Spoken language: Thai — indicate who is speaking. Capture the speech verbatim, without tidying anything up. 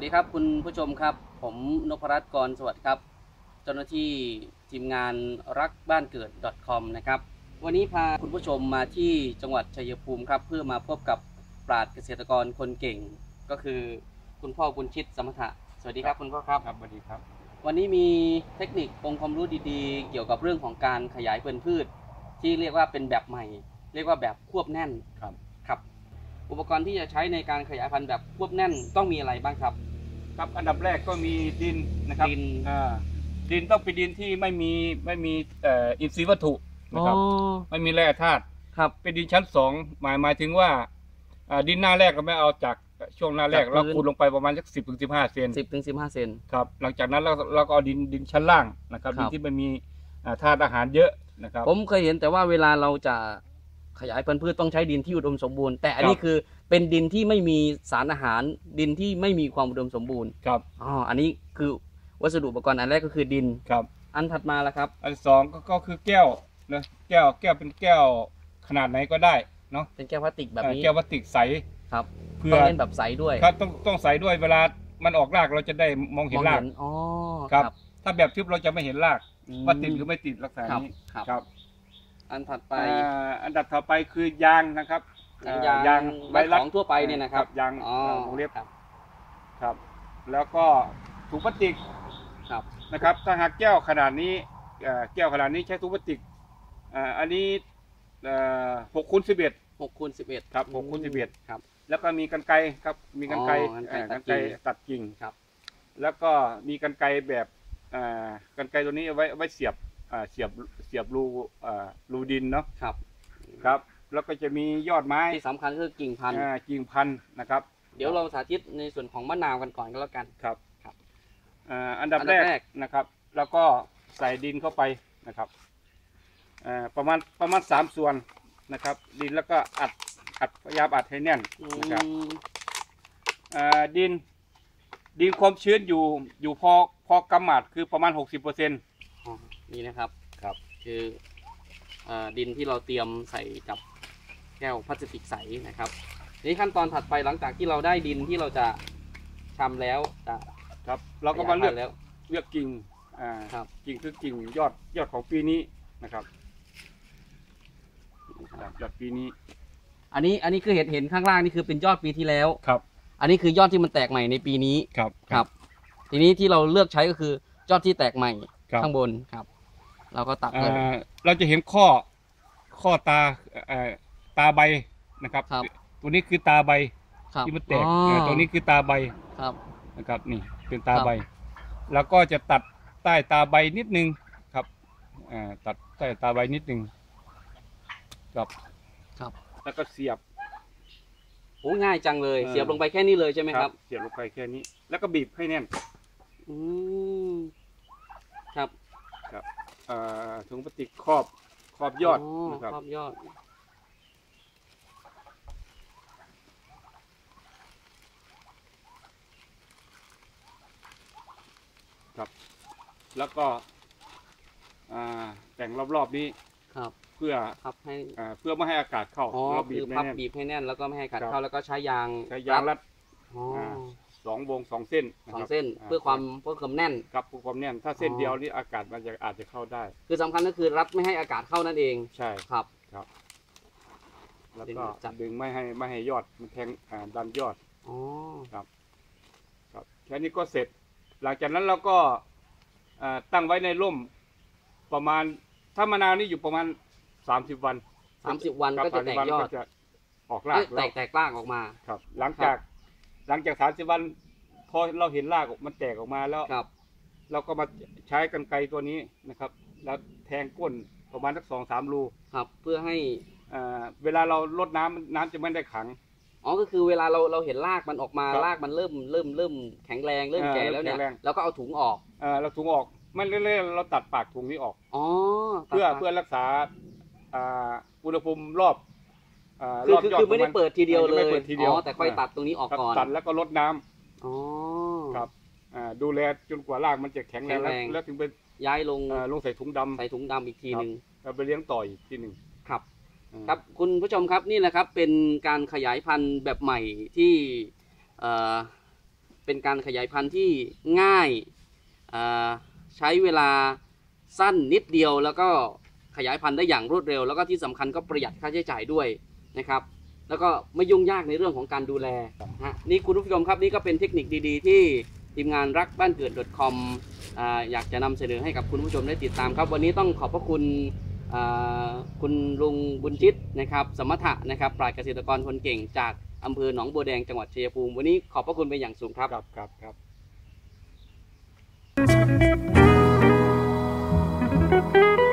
Speaker 1: ดีครับคุณผู้ชมครับผมนพรัตน์กรสวัสดิ์ครับเจ้าหน้าที่ทีมงานรักบ้านเกิด .com นะครับวันนี้พาคุณผู้ชมมาที่จังหวัดชัยภูมิครับเพื่อมาพบกับปราชญ์เกษตรกรคนเก่งก็คือคุณพ่อบุญชิตสมถะสวัสดีครับคุณพ่อครับ
Speaker 2: ครับสวัสดีครับ
Speaker 1: วันนี้มีเทคนิคองค์ความรู้ดีๆเกี่ยวกับเรื่องของการขยายพันธุ์พืชที่เรียกว่าเป็นแบบใหม่เรียกว่าแบบควบแน่น
Speaker 2: ครับ
Speaker 1: ครับอุปกรณ์ที่จะใช้ในการขยายพันธุ์แบบควบแน่นต้องมีอะไรบ้างครับ
Speaker 2: ครับอันดับแรกก็มีดินนะครับ
Speaker 1: ดิน
Speaker 2: อ่าดินต้องเป็นดินที่ไม่มีไม่มีเอ่ออินทรีย์วัตถุนะครับไม่มีแร่ธาตุ
Speaker 1: ครับ
Speaker 2: เป็นดินชั้นสองหมายหมายถึงว่าอ่าดินหน้าแรกเราไม่เอาจากช่วงหน้าแรกเราขุดลงไปประมาณสักสิบถึงสิบห้าเซน
Speaker 1: สิบถึงสิบห้าเซน
Speaker 2: ครับหลังจากนั้นเราเราก็เอาดินดินชั้นล่างนะครับดินที่ไม่มีธาตุอาหารเยอะนะครับ
Speaker 1: ผมเคยเห็นแต่ว่าเวลาเราจะขยายพันธุ์พืชต้องใช้ดินที่อุดมสมบูรณ์แต่อันนี้คือเป็นดินที่ไม่มีสารอาหารดินที่ไม่มีความอุดมสมบูรณ์
Speaker 2: ครับ
Speaker 1: อ๋ออันนี้คือวัสดุอุปกรณ์อันแรกก็คือดิน
Speaker 2: ครับ
Speaker 1: อันถัดมาแล้วครับ
Speaker 2: อันสองก็ก็คือแก้วนะแก้วแก้วเป็นแก้วขนาดไหนก็ได้เนาะ
Speaker 1: เป็นแก้วพลาสติกแบบนี้
Speaker 2: แก้วพลาสติกใส
Speaker 1: ครับเพื่อเล่นแบบใสด้วย
Speaker 2: ครับต้องต้องใสด้วยเวลามันออกรากเราจะได้มองเห็นราก
Speaker 1: อ๋อ
Speaker 2: ครับถ้าแบบทึบเราจะไม่เห็นรากว่าติดหรือไม่ติดลักษณะนี้ครับ
Speaker 1: อันถัดไป
Speaker 2: อันดับต่อไปคือยางนะครับ
Speaker 1: ยางยางใบของทั่วไปเนี่ยนะครับ
Speaker 2: ยางวงเล็บครับแล้วก็ถุงพลาสติก
Speaker 1: ครับ
Speaker 2: นะครับถ้าหากแก้วขนาดนี้แก้วขนาดนี้ใช้ถุงพลาสติกอันนี้หกคูณสิบเอ็ด
Speaker 1: หกคูณสิบเอ็ด
Speaker 2: ครับหกคูณสิบเอ็ด
Speaker 1: ครับ
Speaker 2: แล้วก็มีกรรไกรครับมีกรรไกรกรรไกรตัดกิ่ง
Speaker 1: ครับ
Speaker 2: แล้วก็มีกรรไกรแบบกรรไกรตัวนี้เอาไว้เอาไว้เสียบเสียบเสียบรูรูดินเนาะ
Speaker 1: ครับ
Speaker 2: ครับแล้วก็จะมียอดไม้
Speaker 1: ที่สำคัญคือกิ่งพันธุ์
Speaker 2: กิ่งพันธุ์นะครับ
Speaker 1: เดี๋ยวเราสาธิตในส่วนของมะนาวกันก่อนก็แล้วกัน
Speaker 2: ครับครับอันดับแรกนะครับแล้วก็ใส่ดินเข้าไปนะครับประมาณประมาณสามส่วนนะครับดินแล้วก็อัดอัดพยายามอัดให้แน่นนะครับดินดินความชื้นอยู่อยู่พอพอกำหมัดคือประมาณหกสิบเปอร์เซ็นต์
Speaker 1: นี่นะครับ
Speaker 2: ครับ
Speaker 1: คือดินที่เราเตรียมใส่กับแก้วพลาสติกใสนะครับนี่ขั้นตอนถัดไปหลังจากที่เราได้ดินที่เราจะทำแล้วจะ
Speaker 2: ครับเราก็มาเลือกแล้วเลือกกิ่งอ่ากิ่งคือกิ่งยอดยอดของปีนี้นะครับยอดปีนี้
Speaker 1: อันนี้อันนี้คือเห็นเห็นข้างล่างนี่คือเป็นยอดปีที่แล้ว
Speaker 2: ครับ
Speaker 1: อันนี้คือยอดที่มันแตกใหม่ในปีนี้
Speaker 2: ครับ
Speaker 1: ครับทีนี้ที่เราเลือกใช้ก็คือยอดที่แตกใหม่ข้างบนครับเราก็ตัดเลย
Speaker 2: เราจะเห็นข้อข้อตาตาใบนะครับตัวนี้คือตาใบที่มันแตกตัวนี้คือตาใบ
Speaker 1: ครับ
Speaker 2: นะครับนี่เป็นตาใบแล้วก็จะตัดใต้ตาใบนิดนึงครับตัดใต้ตาใบนิดนึงครับ
Speaker 1: ครับ
Speaker 2: แล้วก็เสียบ
Speaker 1: โอ้ง่ายจังเลยเสียบลงไปแค่นี้เลยใช่ไหมครับ
Speaker 2: เสียบลงไปแค่นี้แล้วก็บีบให้แน่น
Speaker 1: อืมครับ
Speaker 2: ครับถุงพลาสติกครอบครอบยอดนะครับ
Speaker 1: ครอบยอด
Speaker 2: ครับแล้วก็แต่งรอบๆนี้
Speaker 1: ครับ
Speaker 2: เพื่อ
Speaker 1: พับให้
Speaker 2: เพื่อไม่ให้อากาศเข้า
Speaker 1: เราบีบพับบีบให้แน่นแล้วก็ไม่ให้อากาศเข้าแล้วก็ใช้ยาง
Speaker 2: ใช้ยางรัดสองวงสองเส้น
Speaker 1: สองเส้นเพื่อความเพื่อความแน่น
Speaker 2: ครับเพื่อความแน่นถ้าเส้นเดียวนี่อากาศมันจะอาจจะเข้าได้
Speaker 1: คือสำคัญก็คือรัดไม่ให้อากาศเข้านั่นเอง
Speaker 2: ใช่
Speaker 1: ครับ
Speaker 2: ครับแล้วก็ดึงไม่ให้ไม่ให้ยอดมันแทงดันยอด
Speaker 1: อ๋อ
Speaker 2: ครับครับแค่นี้ก็เสร็จหลังจากนั้นเราก็ตั้งไว้ในร่มประมาณถ้ามะนาวนี่อยู่ประมาณสามสิบวัน
Speaker 1: สามสิบวันก็จะแตกยอด
Speaker 2: ออกราก
Speaker 1: แตกแตกรากออกมา
Speaker 2: ครับหลังจากหลังจากสามสิบวันพอเราเห็นรากมันแตกออกมาแล้วเราก็มาใช้กรรไกรตัวนี้นะครับแล้วแทงก้นประมาณสักสองสามรู
Speaker 1: ครับเพื่อให้
Speaker 2: เวลาเราลดน้ำน้ำจะไม่ได้ขัง
Speaker 1: อ๋อก็คือเวลาเราเราเห็นรากมันออกมารากมันเริ่มเริ่มเริ่มแข็งแรงเริ่มแก่แล้วเนี่ยเราก็เอาถุงออก
Speaker 2: เออเราถุงออกไม่เรื่อยๆเราตัดปากถุงนี้ออก
Speaker 1: อ๋อ
Speaker 2: เพื่อเพื่อรักษาอุณหภูมิรอบ
Speaker 1: คือคือไม่ได้เปิดทีเดียวเลยอ๋อแต่ค่อยตัดตรงนี้ออกก่อน
Speaker 2: ตัดแล้วก็ลดน้
Speaker 1: ำอ๋อ
Speaker 2: ครับดูแลจนกว่ารากมันจะแข็งแรงแล้วถึงไป
Speaker 1: ย้ายลง
Speaker 2: ลงใส่ถุงดำ
Speaker 1: ใส่ถุงดำอีกทีหนึ่ง
Speaker 2: เราไปเลี้ยงต่ออีกทีหนึ่ง
Speaker 1: ครับครับคุณผู้ชมครับนี่แหละครับเป็นการขยายพันธุ์แบบใหม่ที่เป็นการขยายพันธุ์ที่ง่ายใช้เวลาสั้นนิดเดียวแล้วก็ขยายพันธุ์ได้อย่างรวดเร็วแล้วก็ที่สำคัญก็ประหยัดค่าใช้จ่ายด้วยนะครับแล้วก็ไม่ยุ่งยากในเรื่องของการดูแลนะนี่คุณผู้ชมครับนี่ก็เป็นเทคนิคดีๆที่ทีมงานรักบ้านเกิด .com อ, อยากจะนำเสนอให้กับคุณผู้ชมได้ติดตามครับวันนี้ต้องขอบพระคุณคุณลุงบุญชิตนะครับสมถะนะครับปราชญ์เกษตรกรคนเก่งจากอำเภอหนองบัวแดงจังหวัดชัยภูมิวันนี้ขอบพระคุณเป็นอย่างสูงครับ
Speaker 2: ครับครับครับ